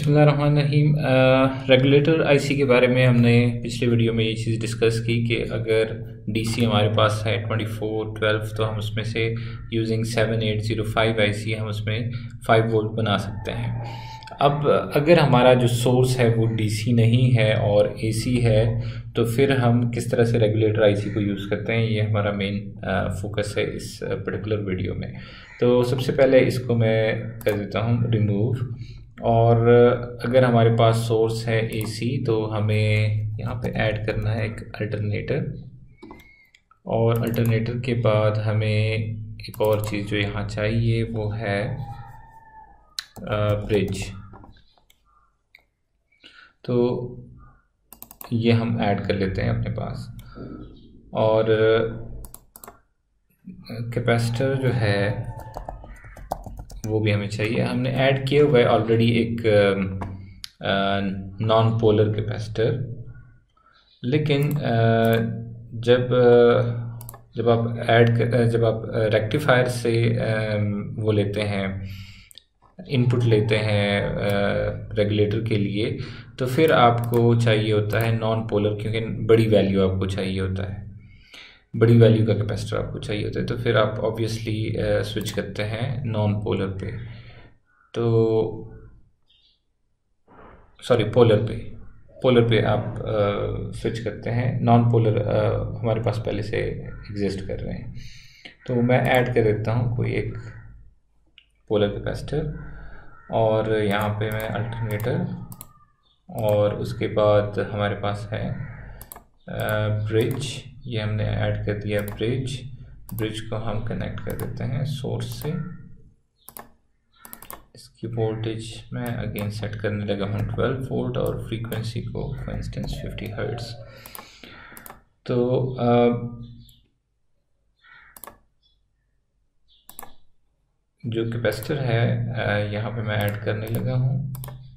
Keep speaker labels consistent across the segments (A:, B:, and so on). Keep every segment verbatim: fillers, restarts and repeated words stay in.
A: बिस्मिल्लाहिर्रहमानिर्रहीम। Regulator IC के बारे में हमने पिछले वीडियो में ये चीज़ डिस्कस की कि अगर डीसी हमारे पास है ट्वेंटी फोर ट्वेल्व तो हम उसमें से using seven eight zero five IC हम उसमें फाइव वोल्ट बना सकते हैं। अब अगर हमारा जो सोर्स है वो डीसी नहीं है और एसी है तो फिर हम किस तरह से रेगुलेटर आईसी को यूज़ करते हैं, ये हमारा मेन फोकस है इस पर्टिकुलर वीडियो में। तो सबसे पहले इसको मैं कर देता हूँ रिमूव। और अगर हमारे पास सोर्स है एसी तो हमें यहाँ पे ऐड करना है एक अल्टरनेटर, और अल्टरनेटर के बाद हमें एक और चीज़ जो यहाँ चाहिए वो है ब्रिज। तो ये हम ऐड कर लेते हैं अपने पास। और कैपेसिटर जो है वो भी हमें चाहिए। हमने ऐड किया हुआ है ऑलरेडी एक नॉन पोलर कैपेसिटर, लेकिन आ, जब जब आप ऐड जब आप रेक्टिफायर से आ, वो लेते हैं इनपुट लेते हैं रेगुलेटर के लिए, तो फिर आपको चाहिए होता है नॉन पोलर, क्योंकि बड़ी वैल्यू आपको चाहिए होता है, बड़ी वैल्यू का कैपेसिटर आपको चाहिए होता है। तो फिर आप ऑब्वियसली स्विच करते हैं नॉन पोलर पे, तो सॉरी पोलर पे पोलर पे आप स्विच करते हैं। नॉन पोलर हमारे पास पहले से एग्जिस्ट कर रहे हैं। तो मैं ऐड कर देता हूँ कोई एक पोलर कैपेसिटर, और यहाँ पे मैं अल्टरनेटर, और उसके बाद हमारे पास है ब्रिज, ये हमने ऐड कर दिया ब्रिज। ब्रिज को हम कनेक्ट कर देते हैं सोर्स से। इसकी वोल्टेज मैं अगेन सेट करने लगा हूँ ट्वेल्व वोल्ट, और फ्रीक्वेंसी को फॉर इंस्टेंस फिफ्टी हर्ट्ज। तो आ, जो कैपेसिटर है यहाँ पे मैं ऐड करने लगा हूँ।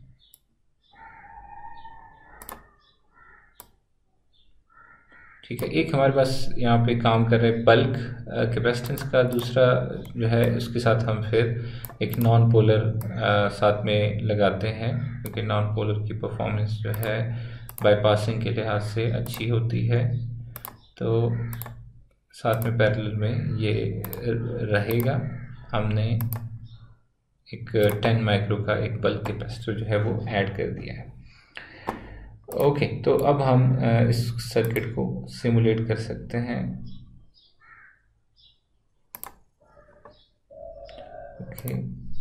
A: ठीक है, एक हमारे पास यहाँ पे काम कर रहे बल्क कैपेसिटेंस का, दूसरा जो है उसके साथ हम फिर एक नॉन पोलर साथ में लगाते हैं, क्योंकि नॉन पोलर की परफॉर्मेंस जो है बाईपासिंग के लिहाज से अच्छी होती है। तो साथ में पैरेलल में ये रहेगा। हमने एक टेन माइक्रो का एक बल्क कैपेसिटर जो है वो ऐड कर दिया है। ओके okay, तो अब हम इस सर्किट को सिमुलेट कर सकते हैं। ओके,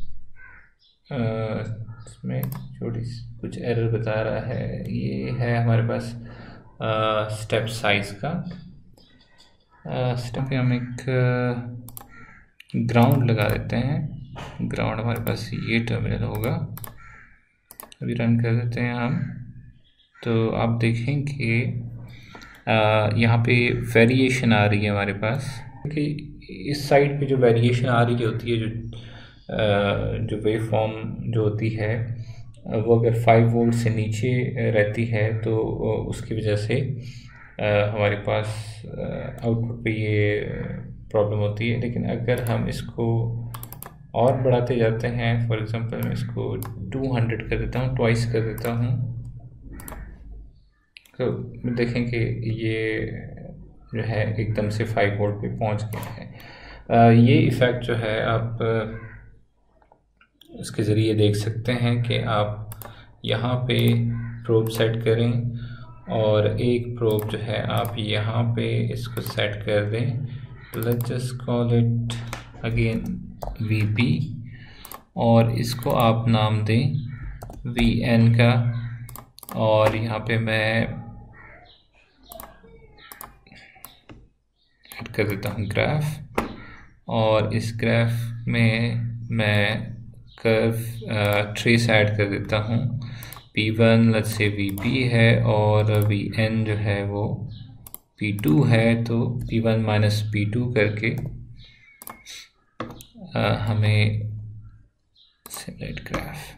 A: इसमें छोटी कुछ एरर बता रहा है। ये है हमारे पास स्टेप साइज का स्टेप पे हम एक ग्राउंड लगा देते हैं। ग्राउंड हमारे पास ये टर्मिनल होगा। अभी रन कर देते हैं हम, तो आप देखें कि यहाँ पे वेरिएशन आ रही है हमारे पास, कि इस साइड पे जो वेरिएशन आ रही होती है, जो आ, जो वेव फॉर्म जो होती है वो अगर फाइव वोल्ट से नीचे रहती है तो उसकी वजह से आ, हमारे पास आउटपुट पे ये प्रॉब्लम होती है। लेकिन अगर हम इसको और बढ़ाते जाते हैं, फॉर एग्जांपल मैं इसको टू हंड्रेड कर देता हूँ, ट्वाइस कर देता हूँ, तो देखें कि ये जो है एकदम से फाइव वोल्ट पे पहुंच गया है। ये इफ़ेक्ट जो है आप इसके ज़रिए देख सकते हैं कि आप यहाँ पे प्रोब सेट करें, और एक प्रोब जो है आप यहाँ पे इसको सेट कर दें। Let's just call it again VP, और इसको आप नाम दें वीएन का, और यहाँ पे मैं ऐड कर देता हूँ ग्राफ, और इस ग्राफ में मैं कर्व ट्रेस ऐड कर देता हूँ। P one let's say VP है, और वीएन जो है वो पी टू है, तो P one minus P two करके आ, हमें सिमुलेट ग्राफ।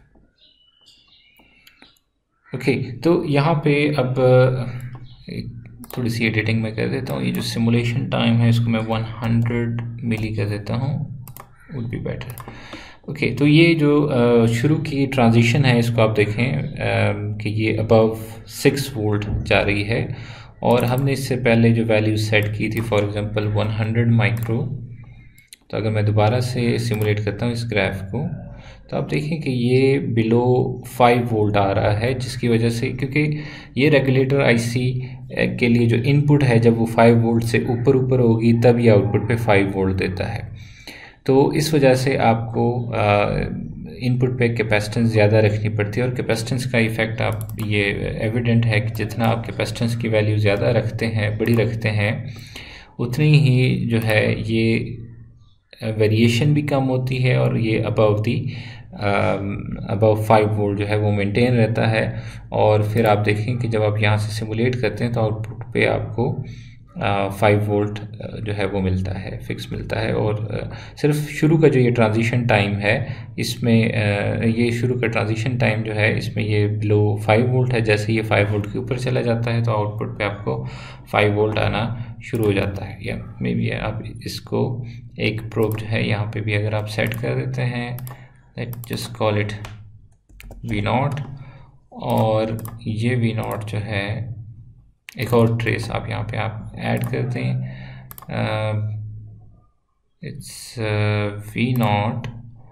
A: ओके okay, तो यहाँ पे अब थोड़ी सी एडिटिंग मैं कर देता हूँ। ये जो सिमुलेशन टाइम है इसको मैं वन हंड्रेड मिली कर देता हूँ, would be better. Okay okay, तो ये जो शुरू की ट्रांजिशन है इसको आप देखें कि ये अबव सिक्स वोल्ट जा रही है और हमने इससे पहले जो वैल्यू सेट की थी for example one hundred micro. तो अगर मैं दोबारा से सिमुलेट करता हूँ इस ग्राफ को तो आप देखें कि ये बिलो फाइव वोल्ट आ रहा है, जिसकी वजह से क्योंकि ये रेगुलेटर आईसी के लिए जो इनपुट है जब वो फाइव वोल्ट से ऊपर ऊपर होगी तब ये आउटपुट पे फाइव वोल्ट देता है। तो इस वजह से आपको इनपुट पे कैपेसिटेंस ज़्यादा रखनी पड़ती है और कैपेसिटेंस का इफ़ेक्ट आप ये एविडेंट है कि जितना आप कैपेसिटेंस की वैल्यू ज़्यादा रखते हैं, बड़ी रखते हैं, उतनी ही जो है ये वेरिएशन भी कम होती है और ये above the above five volt जो है वो मेंटेन रहता है। और फिर आप देखें कि जब आप यहाँ से सिमुलेट करते हैं तो आउटपुट पे आपको फाइव वोल्ट जो है वो मिलता है, फिक्स मिलता है। और सिर्फ शुरू का जो ये ट्रांजिशन टाइम है इसमें ये शुरू का ट्रांजिशन टाइम जो है इसमें ये बिलो फाइव वोल्ट है। जैसे ये फाइव वोल्ट के ऊपर चला जाता है तो आउटपुट पे आपको फाइव वोल्ट आना शुरू हो जाता है। या मे बी आप इसको एक प्रोब जो है यहाँ पे भी अगर आप सेट कर देते हैं, let just call it V naught, और ये वी नॉट जो है एक और ट्रेस आप यहाँ पे आप ऐड करते हैं, it's V naught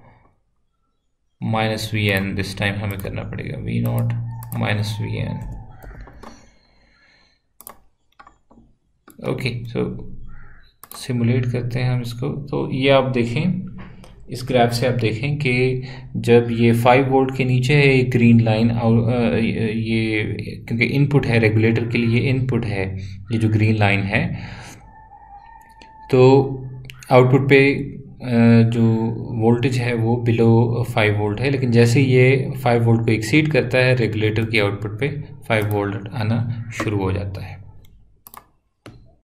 A: minus V N, this time हमें करना पड़ेगा V naught minus V N. Okay, so simulate करते हैं हम इसको। तो ये आप देखें इस ग्राफ से आप देखें कि जब ये फाइव वोल्ट के नीचे है ये ग्रीन लाइन, और ये क्योंकि इनपुट है रेगुलेटर के लिए इनपुट है ये जो ग्रीन लाइन है, तो आउटपुट पे जो वोल्टेज है वो बिलो फाइव वोल्ट है। लेकिन जैसे ये फाइव वोल्ट को एक्सीड करता है रेगुलेटर की आउटपुट पे फाइव वोल्ट आना शुरू हो जाता है।